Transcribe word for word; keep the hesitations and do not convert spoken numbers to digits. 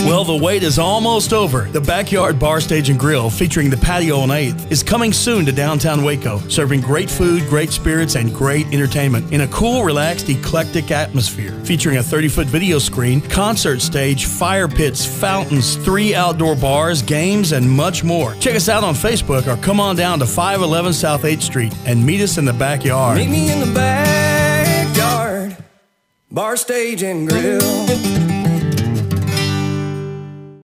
Well, the wait is almost over. The Backyard Bar, Stage and Grill, featuring the patio on eighth, is coming soon to downtown Waco, serving great food, great spirits, and great entertainment in a cool, relaxed, eclectic atmosphere. Featuring a thirty-foot video screen, concert stage, fire pits, fountains, three outdoor bars, games, and much more. Check us out on Facebook or come on down to five eleven South eighth Street and meet us in the backyard. Meet me in the backyard, Bar, Stage and Grill.